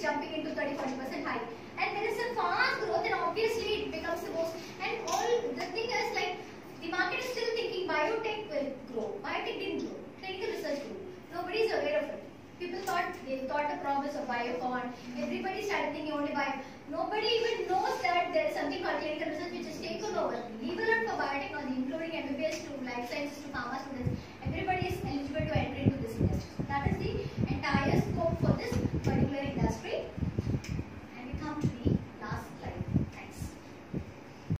jumping into 30-40% high. And there is a fast growth, and obviously it becomes the most. And all the thing is like the market is still thinking biotech will grow. Biotech didn't grow. Clinical research grew. Nobody is aware of it. People thought the promise of biocon. Everybody started thinking only bio. Nobody even knows that there is something called clinical research which is taken over. Leave alone for biotechnology, including MBBS to life sciences to pharma students. Everybody is eligible to enter into this industry. So that is the entire